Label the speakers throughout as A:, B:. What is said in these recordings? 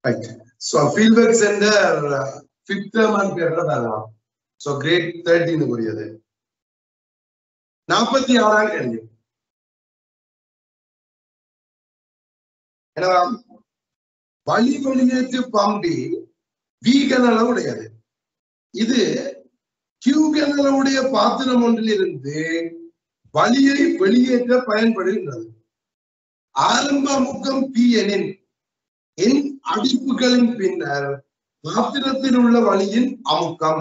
A: Right. So fieldwork center fifth term and பேர்ல வரலாம். So grade 13 புரியுது. 46ஆம் கேள்வி. என்னவா? வெளியேற்று பம்பி V கன உடையது. இது Q கன பாத்திரம் ஒன்றிலிருந்து வலியை வெளியேற்ற பயன்படுகின்றது. ஆரம்ப அமுக்கம் P எனின் என் அடிப்புகளின் பின்னர் பாத்திரத்தில் உள்ள வலியின் அமுக்கம்.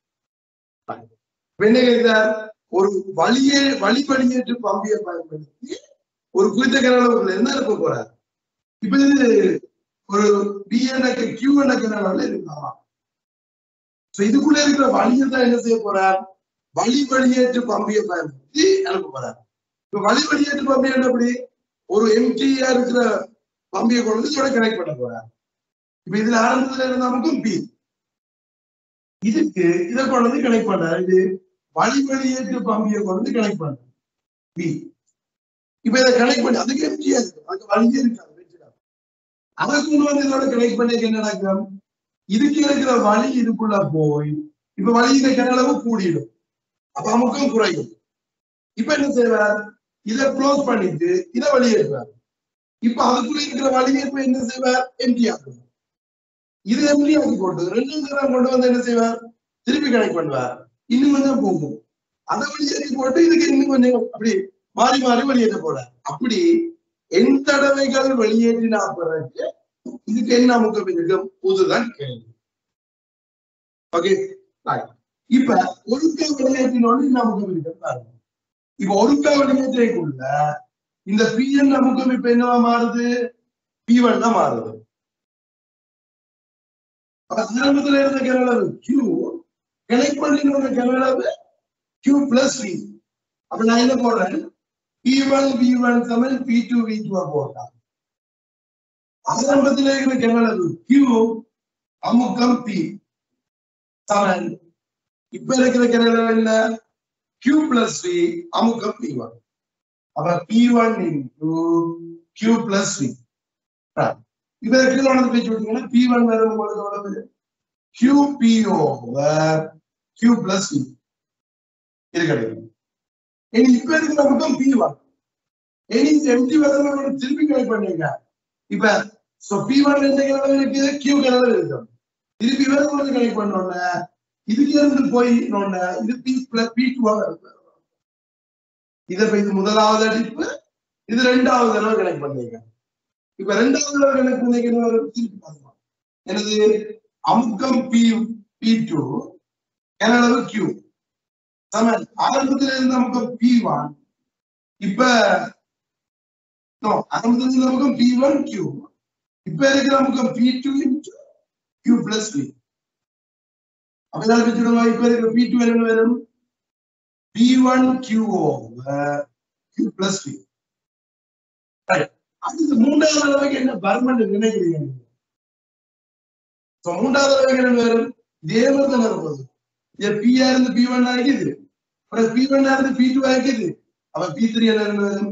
A: ஒரு வெளியேற்று பம்பியை பயன்படுத்தி ஒரு குறித்த கனவுல என்ன இருக்க போறார். இப்ப இது ஒரு B எனக்கு Q எனக்கு இருக்கலாம். இதுக்குள்ள இருக்கிற வலியை தான் என்ன செய்ய போறார், வெளியேற்று பம்பியை பயன்படுத்தி அனுப்ப போறார். இப்ப வெளியேற்று பம்பி எப்படி ஒரு எம்டியா இருக்கிற பம்பியை கொண்டு இதோட கனெக்ட் பண்ண போறார். இப்ப இதுல ஆரம்பத்துல இருந்த நமக்கும் பி இதுக்கு இதை கொண்டு கனெக்ட் பண்றாரு. இது வெளியேற்று பம்பியை கொண்டு கனெக்ட் பண்றாரு பி. இப்ப இதை கனெக்ட் பண்ணி அதுக்கு எம்டியா இருக்கு, அதுக்கு வழியே இருக்காது. அதை கொண்டு வந்து இதோட கனெக்ட் பண்ணி என்ன நடக்கும், இதுக்கு இருக்கிற வலி இதுக்குள்ள போய் இப்ப வலியில கனளவு கூடிடும், அப்ப அமுக்கம் குறையும். இப்ப என்ன செய்வார், இதை க்ளோஸ் பண்ணிட்டு இதை வெளியேற்றுவார். இப்ப அதுக்குள்ள இருக்கிற வலியை இப்ப என்ன செய்வார், எம்டி ஆகும். இது எம்டி ஆக்கி போட்டு 2 தடவை கொண்டு வந்து என்ன செய்வார், திருப்பி கனெக்ட் பண்ணுவார். இன்னும் கொஞ்சம் போகும், அதை வெளியேற்றி போட்டு இதுக்கு இன்னும் கொஞ்சம் அப்படி மாறி மாறி வெளியேற்ற போறார். அப்படி என் தடவைகள் வெளியேற்றினா பிறகு இதுக்கு என்ன அமுக்கம் இருக்கும், புதுதான் கேள்வி. ஓகே, இப்ப ஒருக்கா வெளியேற்றினோடு என்ன அமுக்கம் இருக்கு. இப்ப ஒருக்கா வெளியேற்றைக்குள்ள இந்த PN அமுக்கம் இப்ப என்னவா மாறுது, P1 தான் மாறுது. ஆரம்பத்துல இருந்த கனளவு Q கனெக்ட் பண்ணினோட கனளவு Q பிளஸ் V. அப்ப நான் என்ன போடுறேன், P1 V1 சமன் P2 V2 போட்டா ஆரம்பத்துல இருக்கிற கனளவு Q அமுக்கம் P சமன் இப்ப இருக்கிற கனளவு என்ன, Q பிளஸ் V அமுக்கம் P1. அப்ப P1 into Q plus V. இப்ப கீழே வந்து பேச்சு விட்டீங்கன்னா P1 வரும் உங்களுக்கு QP over Q plus V இது கிடைக்கும். இனி இப்ப இருக்கிற அமுக்கம் P1. இனி எம்டி வரும் திருப்பி கனெக்ட் பண்ணீங்க. இப்ப P1 எந்த கனவு இருக்கு, Q கனவு இருக்கு. திருப்பி வரும் கனெக்ட் பண்ணோம்னா இதுக்கு இருந்து போய் இது P2 இருக்கு. இதை இது முதலாவது அடிப்பு, இது 2வது தடவை கனெக்ட் பண்ணீங்க. இப்ப 2வது தடவை கனெக்ட் பண்ணிக்கணும் திருப்பி பார்க்கலாம். எனது அமுக்கம் P2 கனளவு Q சமன் ஆரம்பத்தில் இருந்த அமுக்கம் P1. இப்ப ஆரம்பத்தில் இருந்த அமுக்கம் P1 Q, இப்ப இருக்கிற அமுக்கம் P2 into Q plus V. அப்படிதான் வச்சுடுவோம். இப்ப இருக்கிற P2 என்ன வரும், P1 Q over Q plus V. அடுத்து 3வது தடவைக்கு என்ன பர்மனன்ட் நினைக்கிறீங்க. மூன்றாவது தடவைக்கு என்ன வரும், இதே மாதிரி தான் வரப்போகுது. இது P இருந்து P1 ஆகிக்குது, அப்புறம் P1 இருந்து P2 ஆகிக்குது. அப்ப P3 என்ன வரும்,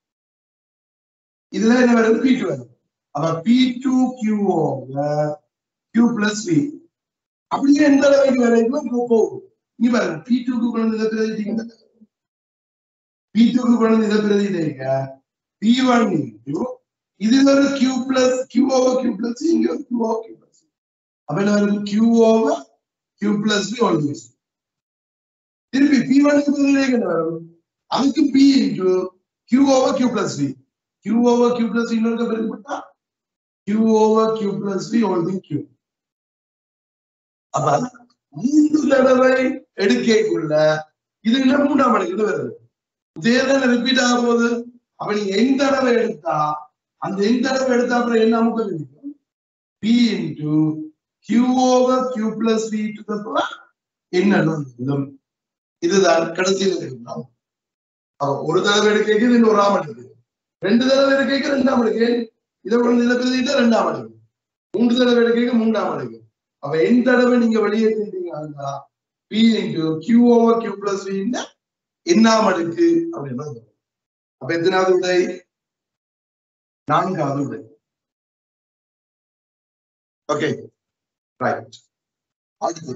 A: இதுல என்ன வரும், P2 வரும். அப்ப P2 Q over Q plus V. அப்படியே எந்த தடவைக்கு வரைக்கும் போகும். இங்க பாருங்க, P2க்கு கொண்டு இதை பிரதிட்டீங்க, P2க்கு கொண்டு இதை பிரதிட்டீங்க. P1 into இது ஒரு Q plus Q over Q plus இங்க ஒரு Q over Q plus. அப்ப என்ன வரும், Q over Q plus V always. திருப்பி P1 க்கு பிரதிட்டீங்க என்ன வரும், அதுக்கு P into Q over Q plus V. Q over Q plus V இன்னொரு பிரதிட்டா Q over Q plus V all the Q. அப்ப 3 தடவை எடுக்கைக்குள்ள இது என்ன 3ஆம் அடுக்கு வருது. இதேதான் ரிப்பீட் ஆகும் போது அப்ப நீங்க எந்த தடவை எடுத்தா அந்த எந்த தடவை எடுத்தா அப்புறம் என்ன அமுக்கம் இருக்கும், P into Q over Q plus V to the power என்ன. இதுதான் கடைசியில் இருக்கணும். ஒரு தடவை எடுக்கைக்கு இது 1ஆம் அடுக்கு, 2 தடவை எடுக்கைக்கு 2ஆம் அடுக்கு, இதை கொண்டு இதை பிரதிட்டா 2ஆம் அடுக்கு, 3 தடவை எடுக்கைக்கு 3ஆம் அடுக்கு. அப்ப எந்த தடவை நீங்க வெளியேற்றீங்கன்னா P into Q over Q plus V என்னாம் அடுக்கு அப்படின்னா. அப்ப எத்தனாவது விடை, 4வது விடை. Okay right. அடுத்து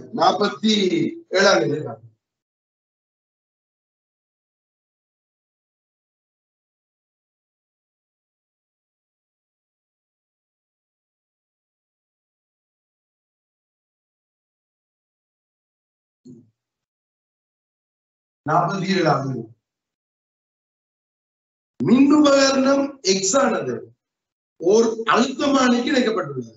A: 47 47 மின்னுபகரணம் X ஆனது ஓர் அழுத்தமானிக்கு இணைக்கப்பட்டுள்ளது.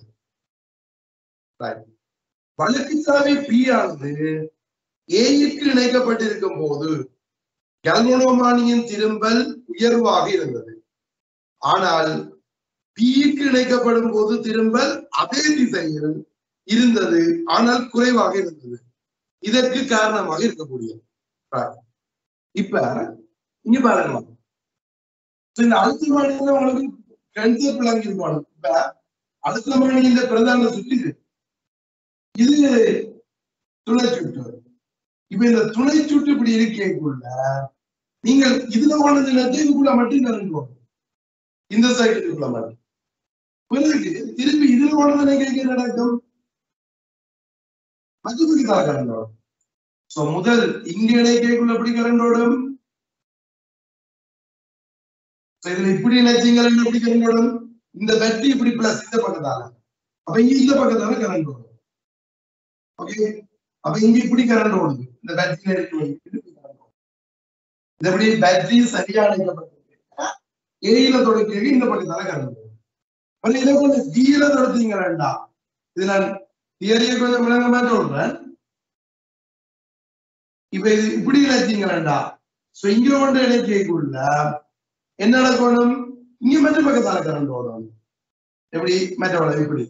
A: வழக்குச்சாவி P ஆனது ஏக்கு இணைக்கப்பட்டிருக்கும் போது கல்வனோமானியின் திரும்பல் உயர்வாக இருந்தது. ஆனால் Pக்கு இணைக்கப்படும் போது திரும்பல் அதே திசையில் இருந்தது, ஆனால் குறைவாக இருந்தது. இதற்கு காரணமாக இருக்கக்கூடிய இப்ப இங்க பாருங்க, இந்த அழுத்தமானியில உங்களுக்கு கன்செப்ட் விளங்கி இருக்கணும். இப்ப அழுத்தமானியின் பிரதான சுற்று இது துணை சுற்று. இப்ப இந்த துணை சுற்று இப்படி இருக்கேக்குள்ள நீங்கள் இதுல போன நிலத்தை இதுக்குள்ள மட்டும் கரண்ட் போகும், இந்த சைடுக்குள்ள மட்டும். பிறகு திருப்பி இதுல போன நிலைக்கு நடக்கும், மற்றபடி கரண்ட் ஓடும். முதல் இங்க இணைக்குள்ள எப்படி கரண்ட் ஓடும், இதுல இப்படி இணைச்சிங்க எப்படி கரண்ட் ஓடும், இந்த பேட்டரி இப்படி பிளஸ் இந்த பக்கத்தால, அப்ப இங்க இந்த பக்கத்தால கரண்ட் ஓடும். ஓகே, அப்ப இங்க இப்படி கரண்ட் ஓடுது, இந்த பேட்டரி எப்படி பேட்டரி சரியா இணைக்கப்பட்டிருக்கு ஏயில தொடக்க இந்த பக்கத்தால கரண்ட் ஓடும். இதை கொஞ்சம் தீர தொடர்த்தீங்க வேண்டாம், இது நான் தியரியை கொஞ்சம் விளங்கமா சொல்றேன். இப்ப இது இப்படி இணைச்சிங்க வேண்டாம், இங்க கொண்டு இணைக்குள்ள என்ன நடக்கணும், இங்க மற்ற பக்கத்தால கரண்ட் ஓடும். எப்படி மற்ற இப்படி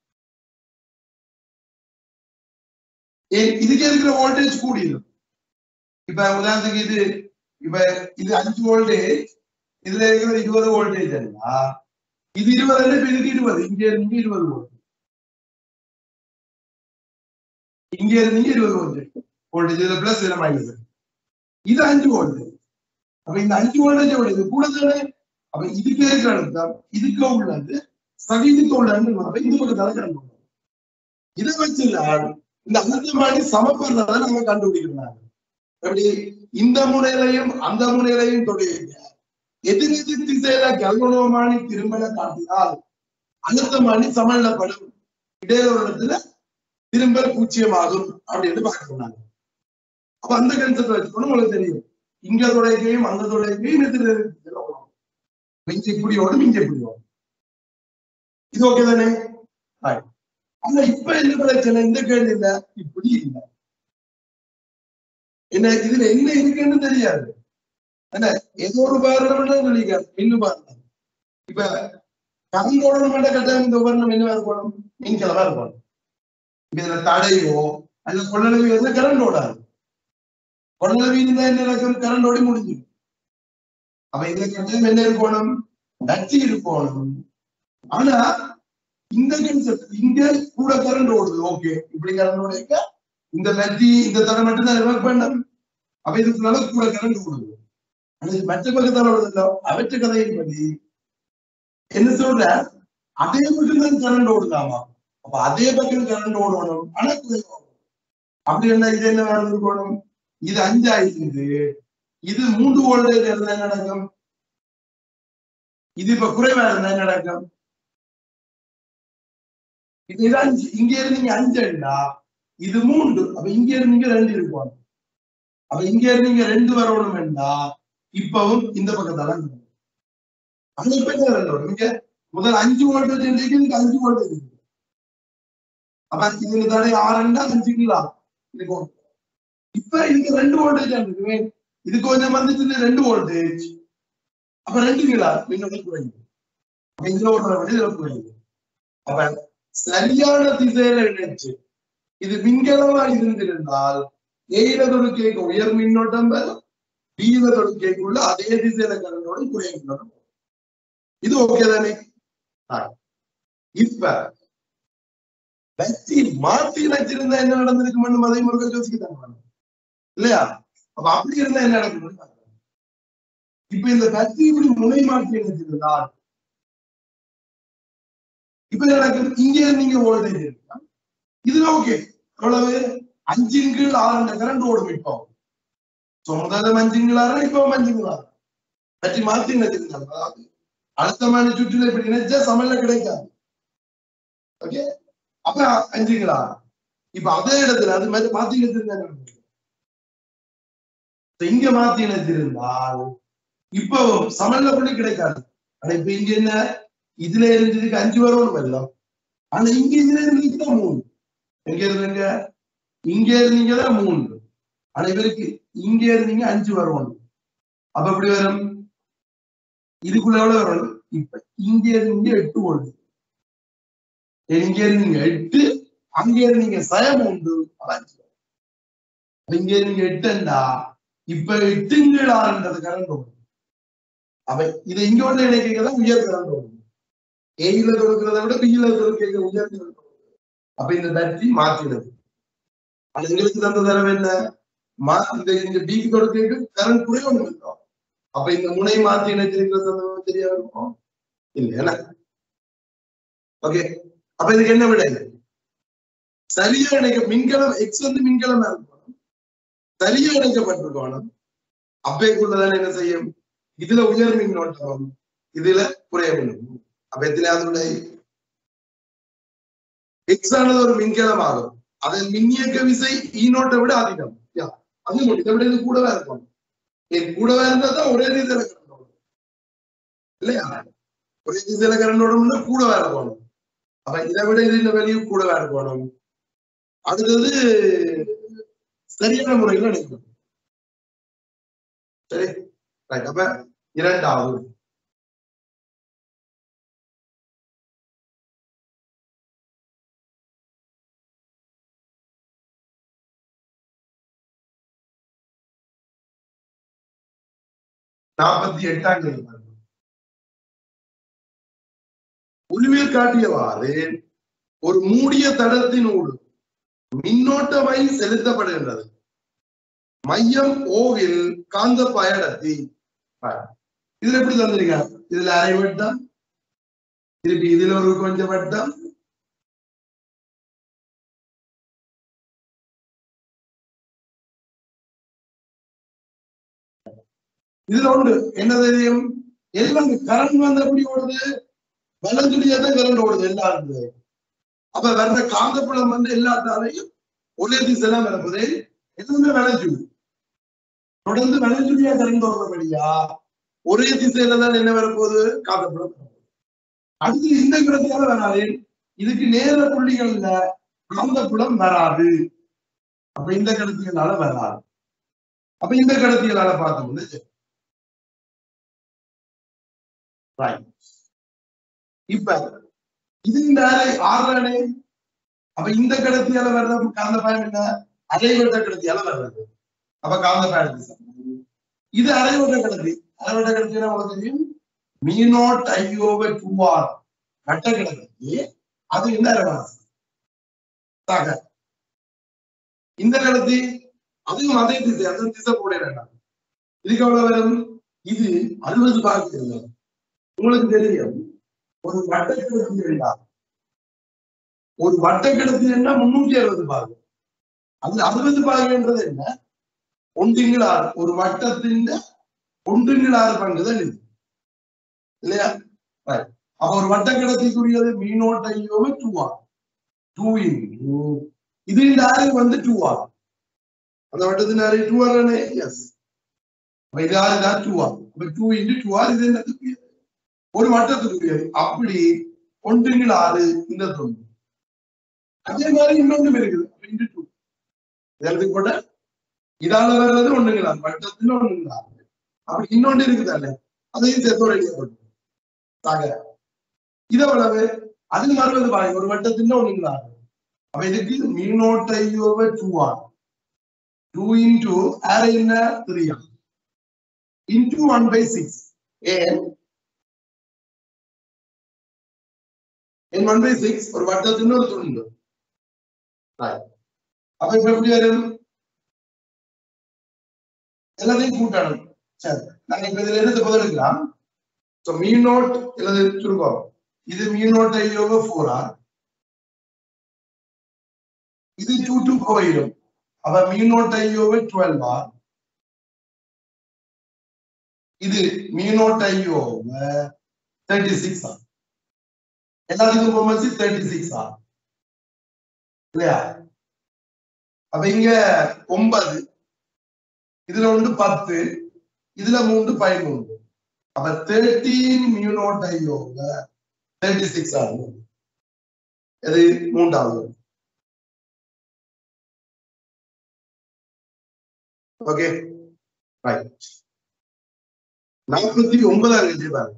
A: இதுக்கு இருக்கிற வோல்டேஜ் கூடிடும். இப்ப உதாரணத்துக்கு இது இப்ப இது 5 வோல்டேஜ், இதுல இருக்கிற 20 வோல்டேஜ் இல்லையா, இது 20 இதுக்கு 20, இங்க இருந்து 20 வோல்ட், இங்க இருந்து 20 வோல்டேஜ், இதுல பிளஸ் இதுல மைனஸ், இது 5 வோல்டேஜ். அப்ப இந்த 5 வோல்டேஜ் இது கூட தானே, அப்ப இதுக்கு இருக்கிற அழுத்தம் இதுக்கு உள்ளது சகிதுக்கு உள்ளது, இந்த பக்கத்தால கரண்ட் ஓடும். இதை வச்சு இந்த அழுத்தமானி சமப்படுறதை நாங்க கண்டுபிடிக்கிறாங்க. எப்படி இந்த முனையிலையும் அந்த முனையிலையும் தொழில் எதிரெதிர் திசையில கல்வனோமானி திரும்பல காட்டினால் அழுத்தமானி சமநிலைப்படும், இடையில ஒரு இடத்துல திரும்பல் பூச்சியமாகும் அப்படின்னு பார்க்கிறாங்க. அப்ப அந்த கன்செப்ட் வச்சுக்கணும். உங்களுக்கு தெரியும், இங்க தொலைக்கையும் அந்த தொலைக்கையும் எதிரெதிர் திசையில ஓடும், இங்க இப்படி ஓடும், இங்க இப்படி ஓடும். இது ஓகே தானே? ஆனா இப்ப என்ன பிரச்சனை, இந்த கேள்வியில இப்படி இல்லை, என்ன இதுல என்ன இருக்குன்னு தெரியாது. என்ன ஏதோ ஒரு உபகரணம் நினைக்காது, மின் உபகரணம். இப்ப கரண்ட் ஓடணும் கட்டாயம் இந்த உபகரணம் என்னவா இருக்கணும், மின்கலவா இருக்கணும். இதுல தடையோ அல்ல கொள்ளளவு இருந்தா கரண்ட் ஓடாது, கொள்ளளவு இருந்தா என்ன நடக்கும், கரண்ட் ஓடி முடிஞ்சிடும். அப்ப இதுல கட்டாயம் என்ன இருக்கணும், நச்சு இருக்கணும். ஆனா இந்த கன்செப்ட் இங்க கூட கரண்ட் ஓடுது, ஓகே, இப்படி கரண்ட் ஓடிக்க இந்த பேட்டரி இந்த தடை மட்டும் தான் ஒர்க் பண்ணணும். அப்ப இதுக்குனால கூட கரண்ட் ஓடுது. ஆனா மற்ற பக்கத்தால ஓடுது, அவற்ற கதையின் படி என்ன சொல்ற, அதே பக்கம் தான் கரண்ட் ஓடுதாமா. அப்ப அதே பக்கம் கரண்ட் ஓடணும், ஆனா குறைவாகும். அப்படி என்ன இது என்ன நடந்துருக்கணும், இது 5 ஆயிடுது, இது 3 வோல்டேஜ் இருந்தா என்ன நடக்கும், இது இப்ப குறைவா இருந்தா என்ன நடக்கும், இது 5, இங்க இருந்து 5 இது 3, அப்ப இங்க இருந்து 2 இருக்கும். அப்ப இங்க இருந்து 2 வரணும் வேண்டா, இப்பவும் இந்த பக்கத்தால அந்த பக்கம் இங்க முதல் 5 வோல்டேஜ் இருக்கு, 5 வோல்டேஜ் இருக்கு. அப்ப இதுல தடை 6 5 இருக்கும். இப்ப இதுக்கு 2 வோல்டேஜ் இருக்கு, இது கொஞ்சம் வந்துட்டு 2 வோல்டேஜ், அப்ப 2 மின்னோட்ட குறையுது, இதுல ஒரு இதுல குறையுது. அப்ப சரியான திசையில இணைச்சு இது மின்கலமா இருந்திருந்தால் ஏயில தொடுக்கைக்கு உயர் மின்னோட்டம் வரும், பீல தொடுக்கைக்குள்ள அதே திசையில கரண்டோட குறைய மின்னோட்டம். இது ஓகே தானே? இப்ப பேட்டரி மாற்றி இணைச்சிருந்தா என்ன நடந்திருக்குன்னு அதை முருகன் யோசிக்கத்தாங்க இல்லையா? அப்ப அப்படி இருந்தா என்ன நடக்கும், இப்ப இந்த பேட்டரி இப்படி முனை மாற்றி இணைச்சிருந்தால் இப்ப எனக்கு இங்கே நீங்க வோல்டேஜ் இருக்கா இதுல ஓகே அவ்வளவு 5/6 கரண்ட் ஓடும் இப்போ முதல்ல 5/6 இப்போ 5/6 பற்றி மாத்தி நினைச்சிருந்தாங்க அதாவது அழுத்தமான சுற்றுல இப்படி நினைச்சா சமையல கிடைக்காது ஓகே அப்ப 5/6 இப்ப அதே இடத்துல அது மாதிரி மாத்தி நினைச்சிருந்தாங்க இங்க மாத்தி நினைச்சிருந்தால் இப்போ சமையல புள்ளி கிடைக்காது ஆனா இப்ப இங்க என்ன இதுல இருந்ததுக்கு 5 வரும் வெள்ளம் ஆனா இங்க இதுல இருந்துதான் 3 எங்க இருந்தீங்க இங்க இருந்தீங்கதான் 3 ஆனா இவருக்கு இங்க இருந்தீங்க 5 வரும் அப்ப எப்படி வரும் இதுக்குள்ள எவ்வளவு வரும் இப்ப இங்க இருந்தீங்க 8 வோல்ட் இங்க இருந்தீங்க 8 அங்க இருந்தீங்க சயம் உண்டு இங்க இருந்தீங்க 8 இப்ப 8/6 கரண்ட் வரும் அப்ப இதை இங்க உள்ள இணைக்கிறதா உயர் கரண்ட் வரும் ஏயில கொடுக்கிறத விட பியில கொடுக்கிற உயர் கரண்ட் வரும் அப்ப இந்த பேட்டரி மாத்திடுது அது எங்களுக்கு தந்த தரவு என்ன இந்த பிக்கு கொடுக்க கரண்ட் குறைய ஒண்ணு இருக்கும் அப்ப இந்த முனை மாத்தி இணைச்சிருக்கிறது சரியா இருக்கும் இல்லையா ஓகே அப்ப இதுக்கு என்ன விட சரியா இணைக்க மின்கலம் எக்ஸ் வந்து மின்கலமா இருக்கணும் சரியா இணைக்கப்பட்டிருக்கணும் அப்பைக்குள்ளதானே என்ன செய்யும் இதுல உயர் மின்னோட்டம் இதுல குறைய மின்னோட்டம் அப்ப எத்தனையாவது எக்ஸ் ஆனது ஒரு மின்கலம் ஆகும் அதன் மின்னியக்க விசை ஈனோட்டை விட அதிகம் அது இதை விட இது கூடவே இருக்கும் கூடவே இருந்தா தான் ஒரே திசையில கரண்ட் ஓடும் இல்லையா ஒரே திசையில கரண்ட் ஓடும்னா கூடவே இருக்கணும் அப்ப இதை விட இது இந்த வெளியும் கூடவே இருக்கணும் அடுத்தது சரியான முறையில் நினைக்கணும் சரி அப்ப இரண்டாவது உருவில் காட்டியவாறு ஒரு மூடிய தடத்தினூடு மின்னோட்டமை செலுத்தப்படுகின்றது மையம் ஓவில் காந்த பயணத்தி இதுல எப்படி தந்திருக்காங்க இதுல அரை வட்டம் திருப்பி இதுல ஒரு கொஞ்சம் வட்டம் இதுல ஒன்று என்ன தெரியும் எல்லாம் கரண்ட் வந்து எப்படி ஓடுது வலஞ்சுடியாதான் கரண்ட் ஓடுது எல்லாருக்குமே அப்ப வர்ற காந்தப்புலம் வந்து எல்லாத்தாலையும் ஒரே திசையில வரப்போது எல்லாமே வளைஞ்சுடி தொடர்ந்து வளைஞ்சுடியா கரண்ட் ஓடுறபடியா ஒரே திசையில தான் என்ன வரப்போகுது காந்தப்புலம் அடுத்து இந்த கிடத்தியால வராது இதுக்கு நேர புள்ளிகள்ல காந்தப்புலம் வராது அப்ப இந்த கடத்தியலால வராது அப்ப இந்த கடத்தியலால பார்த்தோம்னு இப்ப இது இந்த ஆறு அப்ப இந்த கடத்தியால வர்றது காந்த பயன் என்ன அரைவட்ட கடத்தியால வர்றது அப்ப காந்த பயணம் இது அரைவட்ட கடத்தி அரைவட்ட கடத்தினா உங்களுக்கு தெரியும் மீனோட் ஐயோவை 2R வட்ட கடத்தி அது என்ன அரைவாசி இந்த கடத்தி அதுவும் அதே திசை அதுவும் திசை போட வேண்டாம் இதுக்கு எவ்வளவு வரும் இது 60 பாகு இல்லை உங்களுக்கு தெரியும் ஒரு வட்டக்கிடத்தி வேண்டாம் ஒரு வட்டக்கிடத்தி என்ன 360 பாகு அது 60 பாகுன்றது என்ன 1/6 ஒரு வட்டத்தின் 1/6 பங்குதான் இது இல்லையா அப்ப ஒரு வட்டக்கிடத்திக்குரியது மீனோட் ஐயோவை 2R 2 இது இந்த ஆறு வந்து 2R அந்த வட்டத்தின் ஆறு 2R எஸ் இது ஆறு 2R 2 into 2R இது என்னது ஒரு வட்டத்துக்குரியது அப்படி 1/6 இந்த தொண்டு அதே மாதிரி இன்னொன்று இருக்குது 2 இதற்கு கூட இதால வர்றது 1/6 வட்டத்துல 1/6 அப்படி இன்னொன்று இருக்குதானே அதையும் சேர்த்தோட எழுதப்படும் இதை வளவு அதுக்கு 60 பாருங்க ஒரு வட்டத்துல 1/6 அப்ப இதுக்கு மீனோட் ஐயோவை 2R 2 into ஆறு என்ன 3R into 1/6 and 1/6 ஒரு வட்டத்தின் ஒரு துண்டு அப்ப இப்ப எப்படி வரும் எல்லாத்தையும் கூட்டணும் சரி நாங்க இப்ப இதுல எடுத்து பதிலளிக்கலாம் மீனோட் எல்லாத்தையும் சுருக்கம் இது mu naught I over 4R. இது 2 போயிடும். அப்ப mu naught I over 12R. இது mu naught I over 36R. எல்லாத்துக்கும் போமசி 36R. இல்லையா? அப்ப இங்க 9, இதுல ஒன்று 10, இதுல 3 13. அப்ப 13 mu naught I over 36R. இது மூன்றாவது. Okay right. 49 கேள்வி பாருங்க.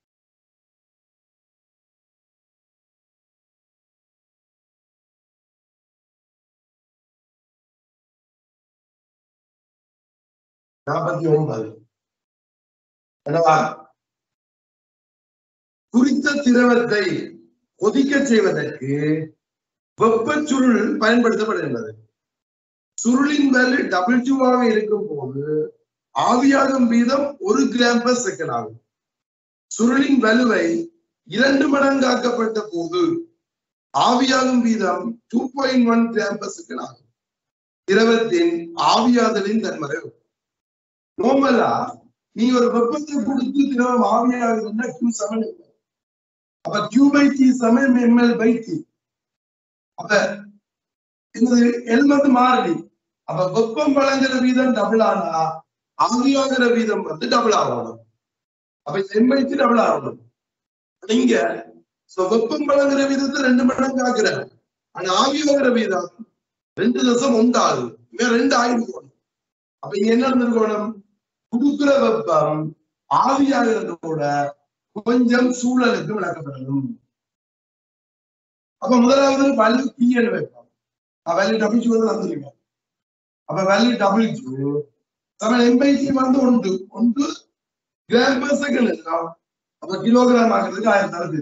A: குறித்த திரவத்தை கொதிக்க செய்வதற்கு வெப்ப சுருள் பயன்படுத்தப்படுகின்றது. சுருளின் வேல்யூ W ஆக இருக்கும் போது ஆவியாகும் வீதம் 1 g/s ஆகும். சுருளின் வலுவை 2 மடங்காக்கப்பட்ட போது ஆவியாகும் வீதம் 2.1 g/s ஆகும். திரவத்தின் ஆவியாதலின் தன்மை. நார்மலா நீ ஒரு வெப்பத்தை கொடுத்து திரவம் ஆவியாகுதுன்னா Q சமன். அப்ப Q/T சமம் ml/T. அப்ப இந்த எல் வந்து மாறி. அப்ப வெப்பம் வழங்குற வீதம் டபுள் ஆனா ஆவியாகிற வீதம் வந்து டபுள் ஆகணும். அப்ப m/T டபுள் ஆகணும். இங்க வெப்பம் வழங்குற வீதத்தை 2 மடங்கு ஆக்குறாங்க. ஆனா ஆவியாகிற வீதம் 2.1 ஆகுது. இங்க 2 ஆகிருக்கணும். அப்ப இங்க என்ன இருந்திருக்கணும்? கொடுக்கிற வெப்பம் ஆவியாகிறதோட கொஞ்சம் சூழலுக்கு விளக்கப்படணும். அப்ப முதலாவது வேல்யூ P ன்னு வைப்போம். வேல்யூ W வந்து வந்திருக்கேன். அப்ப வேல்யூ W சமன் m/T வந்து 1 g/s இருக்கும். அப்ப கிலோகிராம் ஆகிறதுக்கு 1000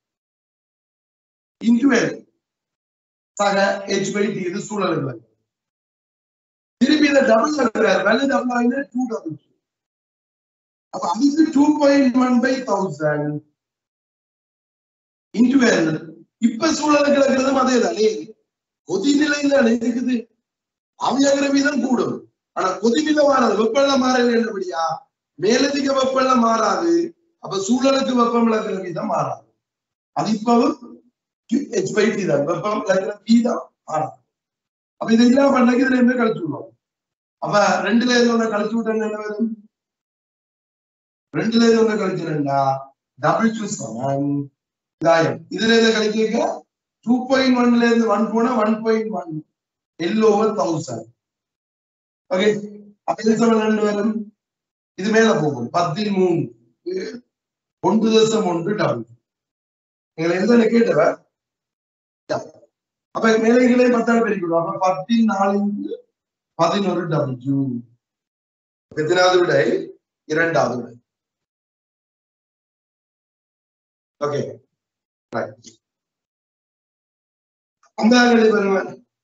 A: இன்டு L சக h/T இது சூழலுக்கு. திருப்பி இதை டபுள் ஆகுறாரு. வேல்யூ டபுள் ஆகுது 2W. அப்ப அதுக்கு 2.1/1000 இன்டு L. இப்ப சூழலுக்கு இருக்கிறதும் அதே தானே. கொதிநிலையில இருக்குது. ஆவியாகிற வீதம் கூடும். ஆனா கொதிநிலை மாறாது. வெப்பம் மாறல என்னபடியா மேலதிக வெப்பம் மாறாது. அப்ப சூழலுக்கு வெப்பம் இழக்கிற வீதம் மாறாது. அது இப்பவும் h/T தான். வெப்பம் இழக்கிற வீதம் மாறாது. அப்ப இது இல்லாம பண்ணக்கு இதுல இருந்து கழிச்சு விடுவோம். அப்ப 2ல இருந்து ஒண்ணு கழிச்சு விட்டா என்ன வரும்? 2ல இருந்து ஒண்ணு கழிச்சுட்டா W சமம் 1000. இதுல இருந்து கழிக்க 2.1ல இருந்து 1 போனா 1.1 L over 1000. ஓகே. அப்ப இது சமம் 2 வரும். இது மேல போகும் 13 1.1 W. நீங்க எதுல கேட்டவ? அப்ப மேலே கீழே 10 பெருக்கிடுவோம். அப்ப 14 11 W. எத்தனாவது விடை? இரண்டாவது விடை. Okay right. அந்த ஆங்கிலே பாருங்க.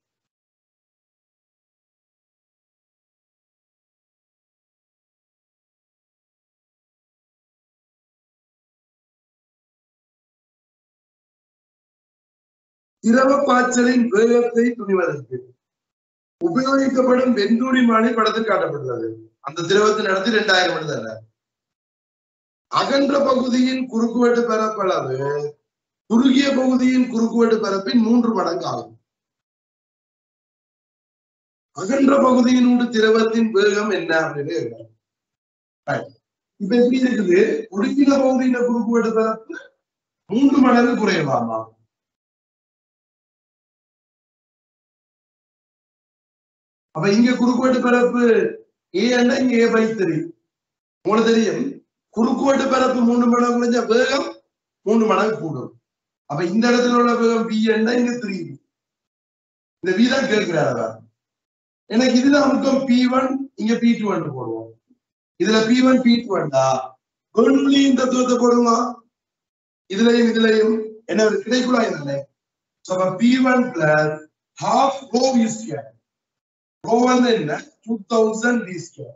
A: திரவ பாய்ச்சலின் வேகத்தை துணிவதற்கு உபயோகிக்கப்படும் வெண்துணிமானி படத்தில் காட்டப்பட்டுள்ளது. அந்த திரவத்தின் நடத்தி 2000 மணி. அகன்ற பகுதியின் குறுக்குவெட்டு பரப்பளவு குறுகிய பகுதியின் குறுக்குவெட்டு பரப்பின் 3 மடங்கு ஆகும். அகன்ற பகுதியினோடு திரவத்தின் வேகம் என்ன அப்படின்னு இப்ப எப்படி இருக்குது? ஒடுங்கின பகுதியின் குறுக்குவெட்டு பரப்பு 3 மடங்கு குறையலாமா? அப்ப இங்க குறுக்குவெட்டு பரப்பு A அண்டா இங்க A/3. உங்களுக்கு தெரியும் குறுக்குவெட்டு பரப்பு 3 மடங்கு குறைஞ்ச வேகம் 3 மடங்கு கூடும். அப்ப இந்த இடத்துல உள்ள வேகம் B அண்டா இங்க 3B. இந்த V தான் கேட்கிறாரா? எனக்கு இதுதான் முக்கியம். P1 இங்க P2 போடுவோம். இதுல P1 P2 வேண்டா இந்த தத்துவத்தை போடுங்க. இதுலயும் என்ன கிடைக்குள்ளா இல்லை. P1 plus half rho V square. Rho வந்து என்ன 2000 V square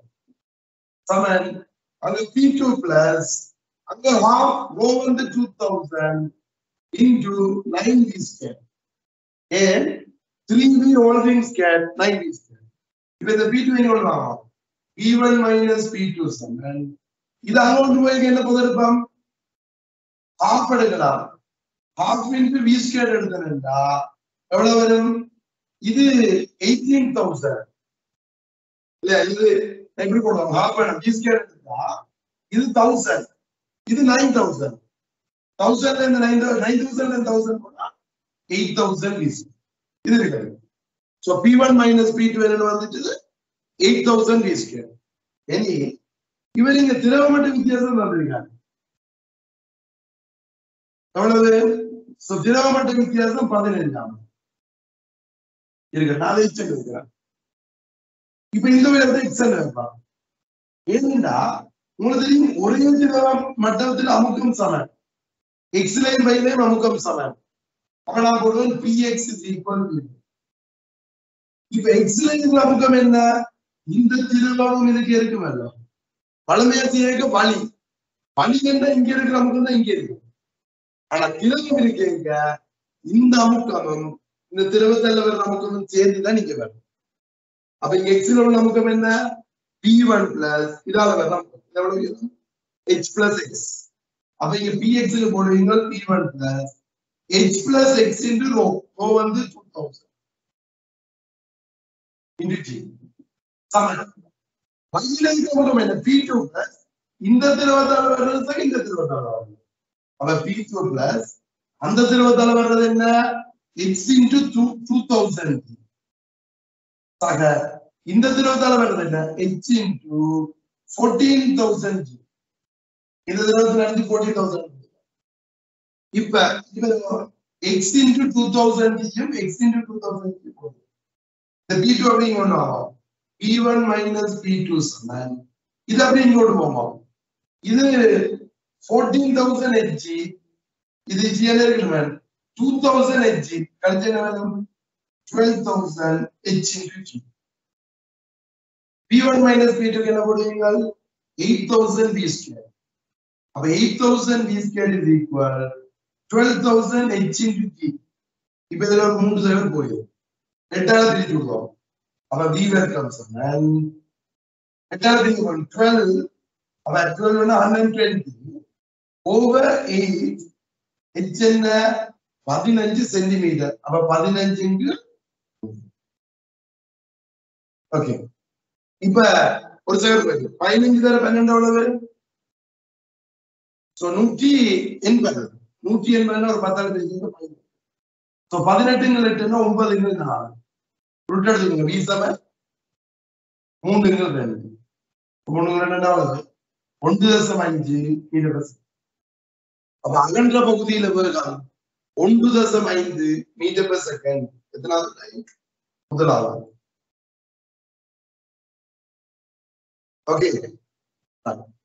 A: சமன் அங்க P2 plus அங்க half rho வந்து 2000 into 9v square and 3v all things square 9v square. If the P2 P1 minus P2 and இது அங்கோண்டு போய் என்ன போதும் half எடுக்கலாம் half into v square எடுத்தா எவ்வளவு வரும் இது 18000 இல்ல இது எப்படி போடுவோம் half v square எடுத்தா இது 1000 இது 9000 1000 and 9000 and 1000 போட்டா 8000 v square இது இருக்கு so p1 minus p2 என்ன வந்துச்சு 8000 v square இனி இவர் இங்க திரவமட்ட வித்தியாசம் தந்திருக்காங்க எவ்வளவு சோ திரவமட்ட வித்தியாசம் 15 இருக்கு நான் செக் எடுக்கிறேன் இப்போ இந்த விதத்தை எக்ஸல் வைப்பா ஏன்னா உங்களுக்கு தெரியும் ஒரே திரவ மட்டத்தில் அமுக்கம் சமம் x லைன் y லைன் அமுக்கம் சமம் அப்ப நான் போடுவேன் px is equal to இப்போ x லைன் அமுக்கம் என்ன இந்த திரவமும் இதுக்கு இருக்குமல்ல பழமையா செய்யக்க வலி வலி என்ன இங்க இருக்கிற அமுக்கம் தான் இங்க இருக்கு ஆனா திரவம் இருக்கீங்க இந்த அமுக்கமும் இந்த திரவத்தில் வர அமுக்கமும் சேர்ந்துதான் நீங்க வரும் அப்ப இங்க எக்ஸ்ல உள்ள அமுக்கம் என்ன p1 பிளஸ் இதால வர அமுக்கம் எவ்வளவு h பிளஸ் x அப்ப இங்க px ல போடுவீங்க p1 plus h plus x into rho rho வந்து 2000 into t சமம் வயில இருக்க அமுக்கம் என்ன p2 பிளஸ் இந்த திரவத்தால வர்றது இந்த திரவத்தால வர்றது அப்ப p2 பிளஸ் அந்த திரவத்தால வர்றது என்ன x into 2000 சக இந்த திரவத்தால வர்றது என்ன h into 14000 இந்த திரவத்தால இருந்து 14000 இப்ப x into 2000 x into 2000 போகுது இந்த p2 அப்படிங்க ஒண்ணு ஆகும் p1 minus p2 சமம் இது அப்படி இங்கோடு போகும் இது 14000 hg இது gn இருக்குமே 2000 hg கழிச்சு என்ன வரும் 12000 h into g p1 minus p2 க்கு என்ன போடுவீங்க 8000 v square அப்ப 8000 v square is equal 12000 h into g இப்போ இதுல ஒரு 3 0 போயிடும் 8ஆல பிரிச்சு விடுவோம் அப்ப v where comes and 8ஆல பிரிச்சு 12 அப்ப 12 னா 120 over 8 h என்ன 15 சென்டிமீட்டர் அப்ப 15 இன்டு ஓகே இப்ப ஒரு செகண்ட் வெயிட் 15 தர 12 எவ்வளவு சோ 180 180 ஒரு 10 பிரிச்சு 15 சோ 18 ங்க 8 னா 9 ங்க 4 ரூட் எடுத்துங்க v சமம் 3 ங்க 2 3 ங்க 2 எவ்வளவு 1.5 மீட்டர் அப்ப அகன்ற பகுதியில வருகால் 1.5 மீட்டர் per செகண்ட் எத்தனாவது டைம் முதலாவது ஓகே